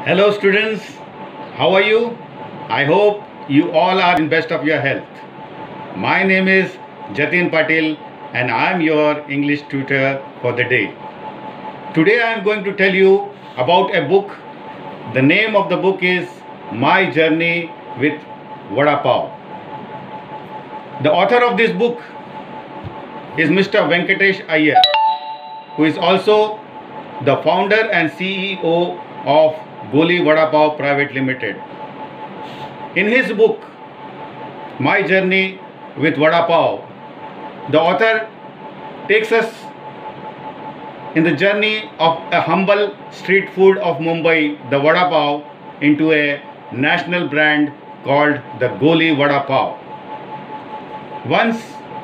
Hello students, how are you? I hope you all are in best of your health. My name is Jatin Patil and I am your English tutor for the day. Today I am going to tell you about a book. The name of the book is My Journey with Vada Pav. The author of this book is Mr. Venkatesh Iyer, who is also the founder and CEO of Goli Vada Pav Private Limited. In his book, My Journey with Vada Pav, the author takes us in the journey of a humble street food of Mumbai, the Vada Pav, into a national brand called the Goli Vada Pav. Once,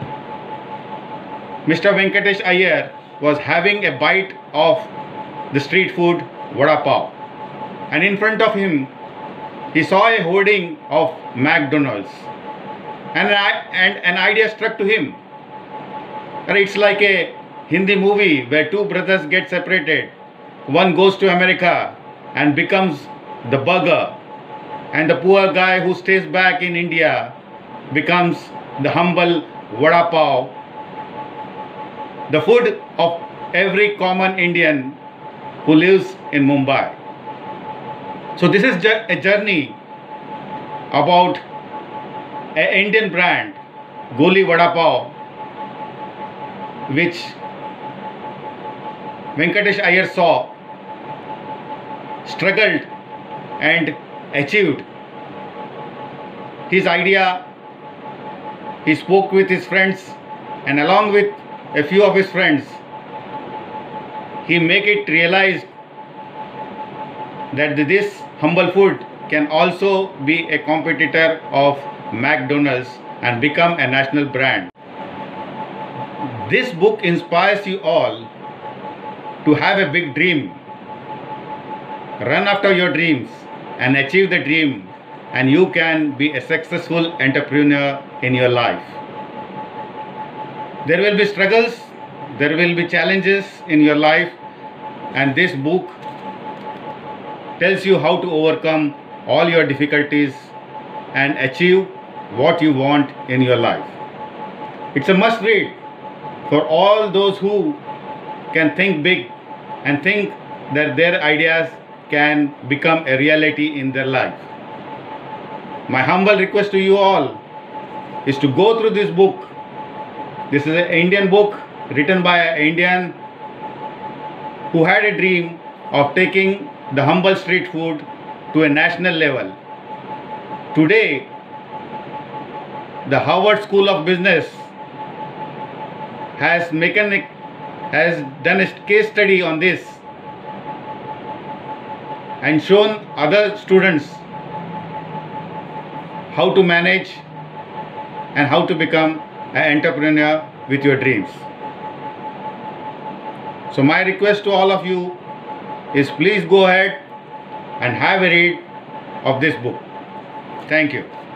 Mr. Venkatesh Iyer was having a bite of the street food Vada Pav, and in front of him he saw a hoarding of McDonald's, and an idea struck to him. It's like a Hindi movie where two brothers get separated. One goes to America and becomes the burger, and the poor guy who stays back in India becomes the humble Vada Pav, the food of every common Indian who lives in Mumbai. So this is a journey about an Indian brand, Goli Vada Pav, which Venkatesh Iyer saw, struggled and achieved. His idea, he spoke with his friends, and along with a few of his friends, he make it realized that this humble food can also be a competitor of McDonald's and become a national brand. This book inspires you all to have a big dream. Run after your dreams and achieve the dream, and you can be a successful entrepreneur in your life. There will be struggles, there will be challenges in your life, and this book tells you how to overcome all your difficulties and achieve what you want in your life. It's a must read for all those who can think big and think that their ideas can become a reality in their life. My humble request to you all is to go through this book. This is an Indian book written by an Indian who had a dream of taking the humble street food to a national level. Today, the Harvard School of Business has done a case study on this and shown other students how to manage and how to become an entrepreneur with your dreams. So my request to all of you is please go ahead and have a read of this book. Thank you.